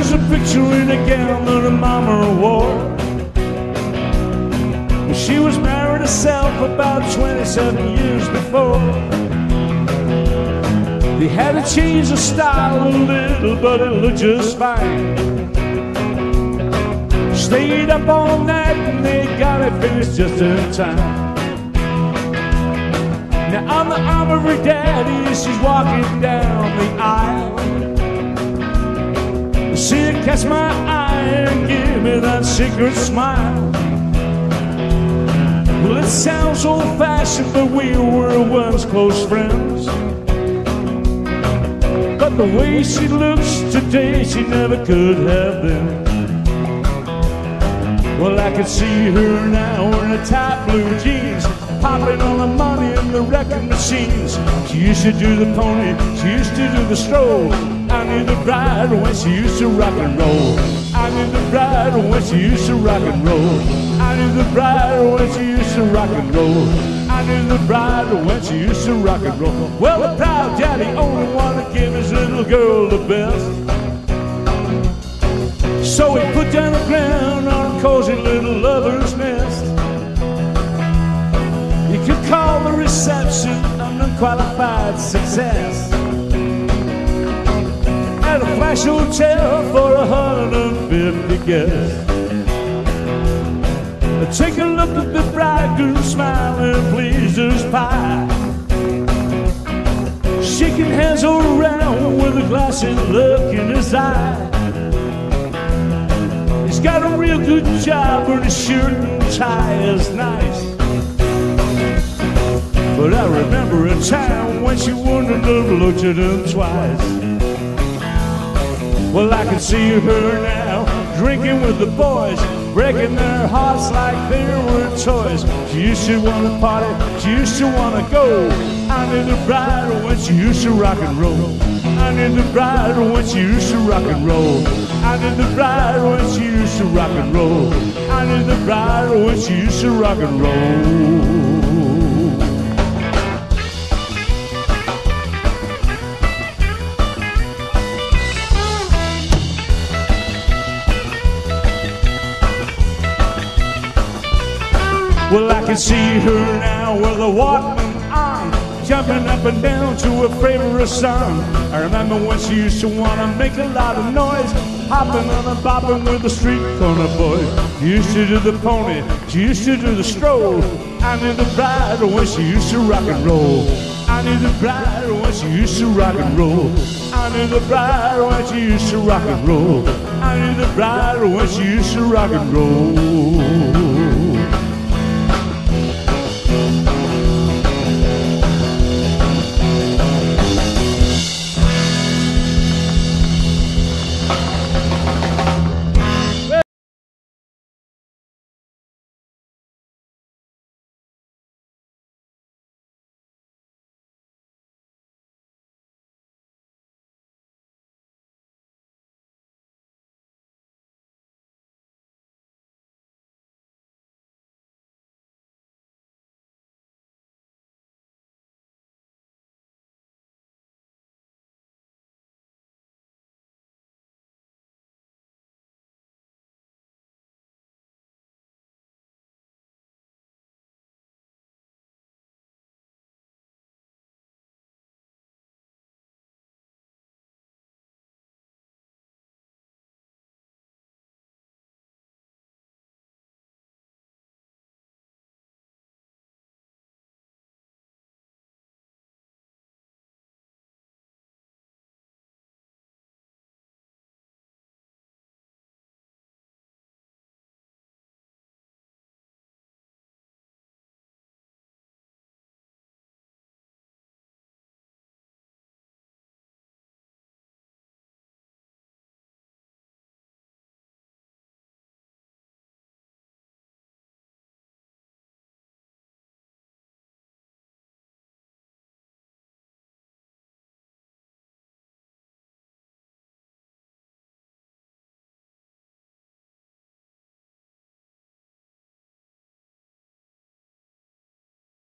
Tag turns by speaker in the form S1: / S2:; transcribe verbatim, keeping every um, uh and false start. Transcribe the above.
S1: was a picture in a gown that her mama wore. She was married herself about twenty-seven years before. They had to change the style a little, but it looked just fine. Stayed up all night and they got it finished just in time. Now on the arm of her daddy, she's walking down the aisle. See her catch my eye and give me that secret smile. Well, it sounds old-fashioned, but we were once close friends. But the way she looks today, she never could have been. Well, I can see her now in her tight blue jeans, popping all the money in the record machines. She used to do the pony, she used to do the stroll. I knew the bride when she used to rock and roll. I knew the bride when she used to rock and roll. I knew the bride when she used to rock and roll. I knew the bride when she used to rock and roll. Well, the proud daddy only wanted to give his little girl the best. So he put down the ground on a cozy little lover's nest. You could call the reception an unqualified success. At a flash hotel for a hundred and fifty guests. Take a look at the bridegroom smiling, pleaser's pie, shaking hands all around with a glassy look in his eye. He's got a real good job, but his shirt and tie is nice. But I remember a time when she wouldn't have looked at him twice. Well, I can see her now, drinking with the boys, breaking their hearts like they were toys. She used to want to party, she used to want to go. I knew the bride when she used to rock and roll. I knew the bride when she used to rock and roll. I knew the bride when she used to rock and roll. I knew the bride when she used to rock and roll. Well, I can see her now with a Walkman on, jumping up and down to her favorite song. I remember when she used to want to make a lot of noise, hopping on and bopping with the street corner boys. She used to do the pony, she used to do the stroll. I knew the bride when she used to rock and roll. I knew the bride when she used to rock and roll. I knew the bride when she used to rock and roll. I knew the bride when she used to rock and roll.